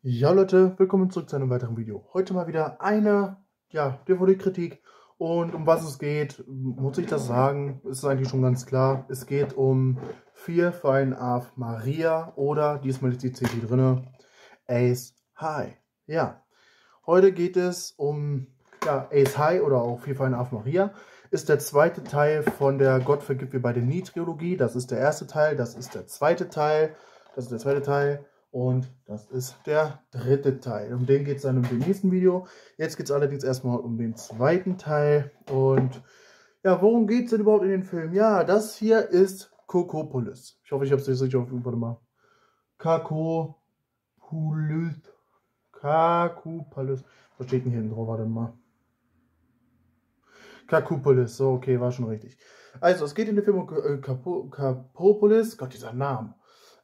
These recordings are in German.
Ja Leute, willkommen zurück zu einem weiteren Video. Heute mal wieder eine DVD-Kritik, und um was es geht, muss ich das sagen, ist eigentlich schon ganz klar. Es geht um Fear Fine Ave Maria, oder diesmal ist die CD drinne, Ace High. Ja, heute geht es um Ace High oder auch Fear Fine Ave Maria. Ist der zweite Teil von der Gott vergibt wir beide nie Trilogie. Das ist der erste Teil, das ist der zweite Teil, das ist der zweite Teil. Und das ist der dritte Teil. Um den geht es dann im nächsten Video. Jetzt geht es allerdings erstmal um den zweiten Teil. Und ja, worum geht es denn überhaupt in den Film? Ja, das hier ist Kokopolis. Ich hoffe, ich habe es richtig auf. Warte mal. Kakopolis. Kakopolis. Was steht denn hier hinten drauf? Warte mal. Kakopolis. So, okay, war schon richtig. Also, es geht in dem Film um Kakopolis. Gott, dieser Name.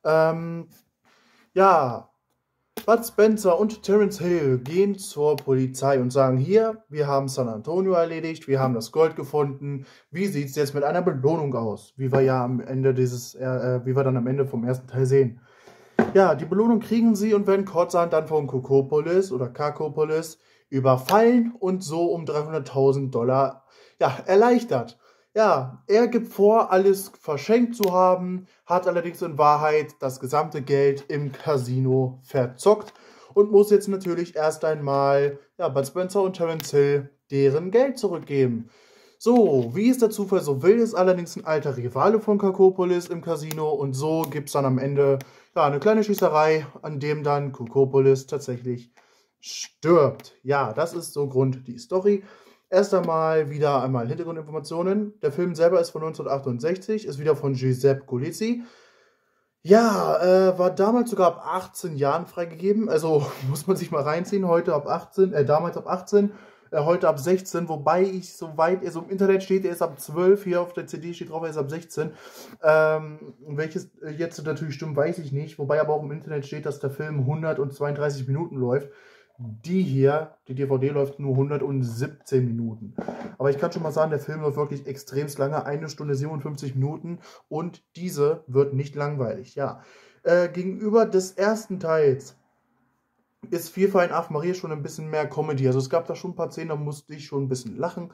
Ja, Bud Spencer und Terence Hill gehen zur Polizei und sagen, hier, wir haben San Antonio erledigt, wir haben das Gold gefunden, wie sieht es jetzt mit einer Belohnung aus? Wie wir ja am Ende wie wir dann am Ende vom ersten Teil sehen. Ja, die Belohnung kriegen sie und werden kurzerhand dann von Kokopolis oder Kakopolis überfallen und so um 300.000 Dollar erleichtert. Ja, er gibt vor, alles verschenkt zu haben, hat allerdings in Wahrheit das gesamte Geld im Casino verzockt und muss jetzt natürlich erst einmal Bud Spencer und Terence Hill deren Geld zurückgeben. So, wie es der Zufall so will, ist allerdings ein alter Rivale von Kakopolis im Casino, und so gibt es dann am Ende eine kleine Schießerei, an dem dann Kokopolis tatsächlich stirbt. Ja, das ist so Grund die Story. Erst einmal Hintergrundinformationen. Der Film selber ist von 1968, ist wieder von Giuseppe Gulizzi. Ja, war damals sogar ab 18 Jahren freigegeben, also muss man sich mal reinziehen, heute ab 18, damals ab 18, heute ab 16, wobei ich soweit, also im Internet steht, er ist ab 12, hier auf der CD steht drauf, er ist ab 16. Welches jetzt natürlich stimmt, weiß ich nicht, wobei aber auch im Internet steht, dass der Film 132 Minuten läuft. Die hier, die DVD läuft nur 117 Minuten. Aber ich kann schon mal sagen, der Film läuft wirklich extremst lange, 1 Stunde 57 Minuten, und diese wird nicht langweilig. Ja, gegenüber des ersten Teils ist Fear Fine Ave Maria schon ein bisschen mehr Comedy. Also es gab da schon ein paar Szenen, da musste ich schon ein bisschen lachen.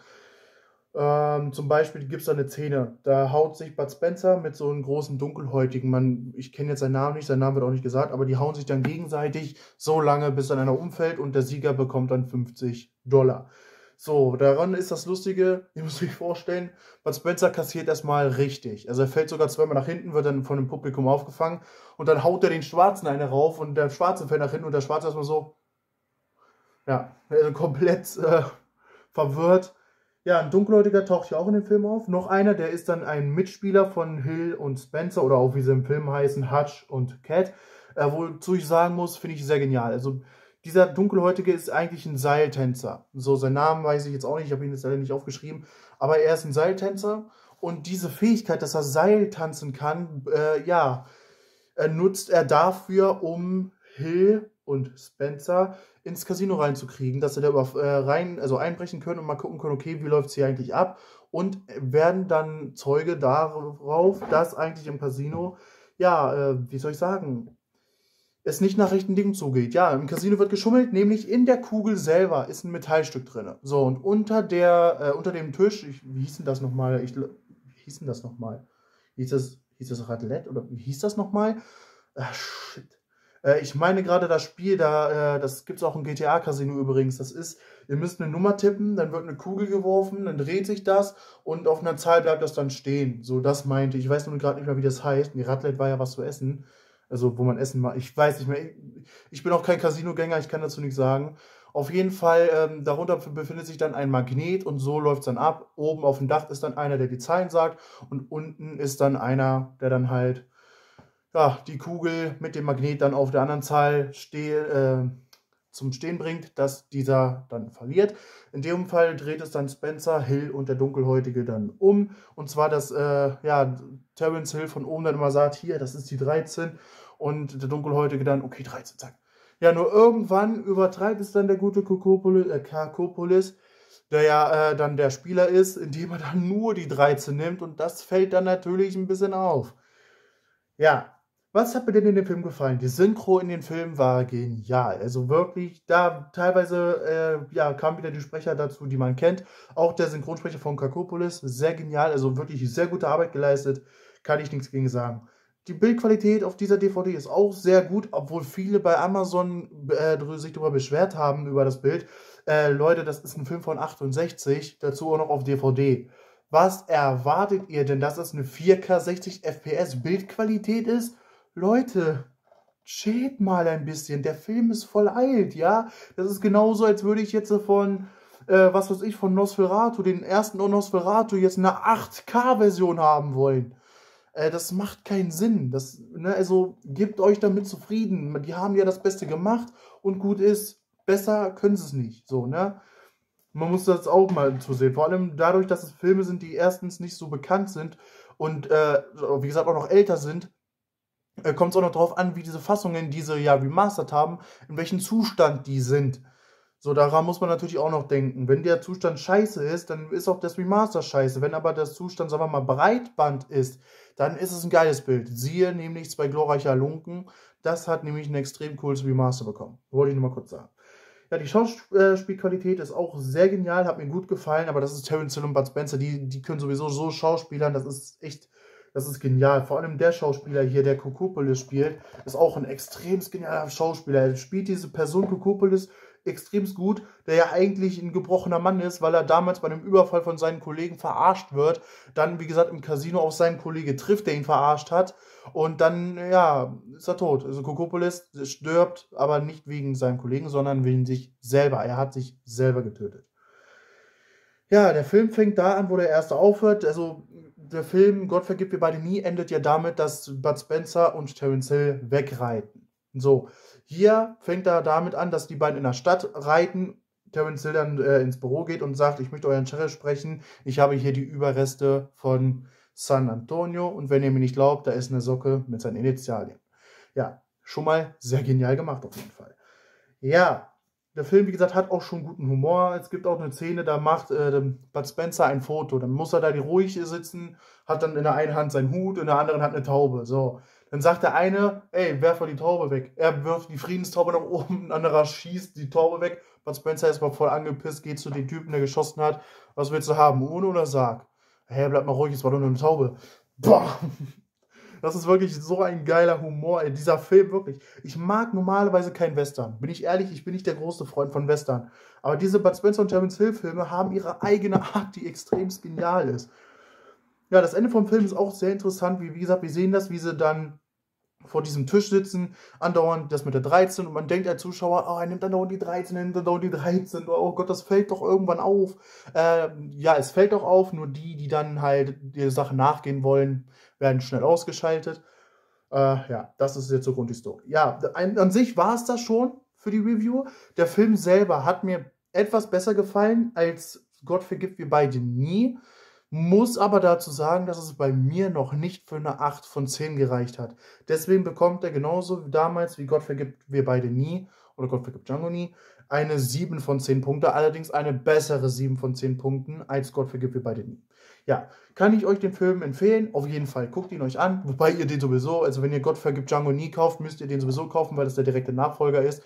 Zum Beispiel gibt es da eine Szene, da haut sich Bud Spencer mit so einem großen Dunkelhäutigen, ich kenne jetzt seinen Namen nicht, sein Name wird auch nicht gesagt, aber die hauen sich dann gegenseitig so lange, bis dann einer umfällt, und der Sieger bekommt dann 50 Dollar. So, daran ist das Lustige, ihr müsst euch vorstellen, Bud Spencer kassiert erstmal richtig. Also er fällt sogar zweimal nach hinten, wird dann von dem Publikum aufgefangen, und dann haut er den Schwarzen eine rauf, und der Schwarze fällt nach hinten, und der Schwarze erstmal so, ja, also komplett verwirrt. Ja, ein Dunkelhäutiger taucht hier auch in dem Film auf. Noch einer, der ist dann ein Mitspieler von Hill und Spencer, oder auch wie sie im Film heißen, Hutch und Cat. Wozu ich sagen muss, finde ich sehr genial. Also dieser Dunkelhäutige ist eigentlich ein Seiltänzer. So, seinen Namen weiß ich jetzt auch nicht, ich habe ihn jetzt leider nicht aufgeschrieben. Aber er ist ein Seiltänzer, und diese Fähigkeit, dass er Seil tanzen kann, nutzt er dafür, um Hill und Spencer ins Casino reinzukriegen, dass sie da einbrechen können und mal gucken können, okay, wie läuft es hier eigentlich ab, und werden dann Zeuge darauf, dass eigentlich im Casino, wie soll ich sagen, es nicht nach rechten Dingen zugeht. Ja, im Casino wird geschummelt, nämlich in der Kugel selber ist ein Metallstück drin. So, und unter dem Tisch, wie hieß denn das nochmal? Wie hieß denn das nochmal? Hieß das Raclette, oder wie hieß das nochmal? Shit. Ich meine gerade das Spiel, das gibt es auch im GTA-Casino übrigens. Das ist, ihr müsst eine Nummer tippen, dann wird eine Kugel geworfen, dann dreht sich das, und auf einer Zahl bleibt das dann stehen. So, das meinte ich. Ich weiß nur gerade nicht mehr, wie das heißt. Die Raclette war ja was zu essen. Also, wo man essen macht. Ich weiß nicht mehr. Ich bin auch kein Casino-Gänger, ich kann dazu nichts sagen. Auf jeden Fall, darunter befindet sich dann ein Magnet, und so läuft es dann ab. Oben auf dem Dach ist dann einer, der die Zahlen sagt, und unten ist dann einer, der dann halt die Kugel mit dem Magnet dann auf der anderen Zahl zum Stehen bringt, dass dieser dann verliert. In dem Fall dreht es dann Spencer, Hill und der Dunkelhäutige dann um. Und zwar, dass Terence Hill von oben dann immer sagt, hier, das ist die 13. Und der Dunkelhäutige dann, okay, 13, zack. Ja, nur irgendwann übertreibt es dann der gute Kakopolis, der dann der Spieler ist, indem er dann nur die 13 nimmt. Und das fällt dann natürlich ein bisschen auf. Ja, Was hat mir denn in dem Film gefallen? Die Synchro in den Film war genial. Also wirklich, da teilweise ja, kamen wieder die Sprecher dazu, die man kennt. Auch der Synchronsprecher von Kakopoulos, sehr genial, also wirklich sehr gute Arbeit geleistet. Kann ich nichts gegen sagen. Die Bildqualität auf dieser DVD ist auch sehr gut, obwohl viele bei Amazon sich darüber beschwert haben, über das Bild. Leute, das ist ein Film von 68, dazu auch noch auf DVD. Was erwartet ihr denn, dass das eine 4K 60 FPS Bildqualität ist? Leute, chillt mal ein bisschen. Der Film ist voll alt, ja? Das ist genauso, als würde ich jetzt von, was weiß ich, von Nosferatu, den ersten Nosferatu, jetzt eine 8K-Version haben wollen. Das macht keinen Sinn. Das, ne, also gebt euch damit zufrieden. Die haben ja das Beste gemacht und gut ist. Besser können sie es nicht. So, ne? Man muss das auch mal zusehen. Vor allem dadurch, dass es Filme sind, die erstens nicht so bekannt sind und wie gesagt auch noch älter sind, kommt es auch noch darauf an, wie diese Fassungen, die sie ja remastert haben, in welchem Zustand die sind. So, daran muss man natürlich auch noch denken. Wenn der Zustand scheiße ist, dann ist auch das Remaster scheiße. Wenn aber der Zustand, sagen wir mal, Breitband ist, dann ist es ein geiles Bild. Siehe nämlich Zwei glorreiche Halunken. Das hat nämlich ein extrem cooles Remaster bekommen. Wollte ich nur mal kurz sagen. Ja, die Schauspielqualität ist auch sehr genial, hat mir gut gefallen, aber das ist Terence Hill und Bud Spencer, die können sowieso so schauspielern, das ist echt, das ist genial. Vor allem der Schauspieler hier, der Kokopoulos spielt, ist auch ein extrem genialer Schauspieler. Er spielt diese Person Kokopoulos extrem gut, der ja eigentlich ein gebrochener Mann ist, weil er damals bei einem Überfall von seinen Kollegen verarscht wird, dann, wie gesagt, im Casino auf seinen Kollege trifft, der ihn verarscht hat, und dann, ja, ist er tot. Also Kokopoulos stirbt, aber nicht wegen seinem Kollegen, sondern wegen sich selber. Er hat sich selber getötet. Ja, der Film fängt da an, wo der erste aufhört. Also der Film Gott vergib wir beide nie endet ja damit, dass Bud Spencer und Terence Hill wegreiten. So, hier fängt er damit an, dass die beiden in der Stadt reiten. Terence Hill dann ins Büro geht und sagt, ich möchte euren Sheriff sprechen. Ich habe hier die Überreste von San Antonio und wenn ihr mir nicht glaubt, da ist eine Socke mit seinen Initialien. Ja, schon mal sehr genial gemacht auf jeden Fall. Ja, der Film, wie gesagt, hat auch schon guten Humor. Es gibt auch eine Szene, da macht Bud Spencer ein Foto. Dann muss er da ruhig sitzen, hat dann in der einen Hand seinen Hut, in der anderen Hand eine Taube. So, dann sagt der eine, ey, werf mal die Taube weg. Er wirft die Friedenstaube nach oben, ein anderer schießt die Taube weg. Bud Spencer ist mal voll angepisst, geht zu dem Typen, der geschossen hat. Was willst du haben, ohne oder Sarg? Hey, bleib mal ruhig, es war doch nur eine Taube. Boah. Das ist wirklich so ein geiler Humor. Ey, dieser Film, wirklich. Ich mag normalerweise keinen Western. Bin ich ehrlich, ich bin nicht der große Freund von Western. Aber diese Bud Spencer und Terence Hill Filme haben ihre eigene Art, die extrem genial ist. Ja, das Ende vom Film ist auch sehr interessant. Wie gesagt, wir sehen das, wie sie dann vor diesem Tisch sitzen, andauernd das mit der 13 und man denkt als Zuschauer, oh, er nimmt andauernd die 13, er nimmt andauernd die 13, oh Gott, das fällt doch irgendwann auf. Ja, es fällt doch auf, nur die dann halt der Sache nachgehen wollen, werden schnell ausgeschaltet. Ja, das ist jetzt so Grundhistorie. Ja, an sich war es das schon für die Review. Der Film selber hat mir etwas besser gefallen als Gott vergibt wir beide nie. Muss aber dazu sagen, dass es bei mir noch nicht für eine 8 von 10 gereicht hat. Deswegen bekommt er genauso wie damals wie Gott vergibt wir beide nie oder Gott vergibt Django nie eine 7 von 10 Punkte. Allerdings eine bessere 7 von 10 Punkten als Gott vergibt wir beide nie. Ja, kann ich euch den Film empfehlen? Auf jeden Fall. Guckt ihn euch an. Wobei ihr den sowieso, also wenn ihr Gott vergibt Django nie kauft, müsst ihr den sowieso kaufen, weil das der direkte Nachfolger ist.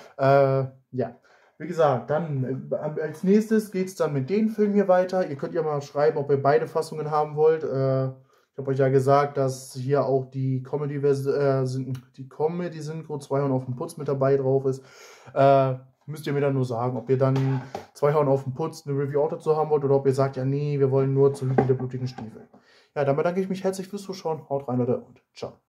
Ja. Wie gesagt, dann als nächstes geht es dann mit den Filmen hier weiter. Ihr könnt ja mal schreiben, ob ihr beide Fassungen haben wollt. Ich habe euch ja gesagt, dass hier auch die Comedy-Synchro 2 Hauen auf den Putz mit dabei drauf ist. Müsst ihr mir dann nur sagen, ob ihr dann 2 Hauen auf den Putz eine Review auch dazu haben wollt oder ob ihr sagt, ja nee, wir wollen nur zu Lügen der blutigen Stiefel. Ja, dann bedanke ich mich herzlich fürs Zuschauen. Haut rein, Leute, und ciao.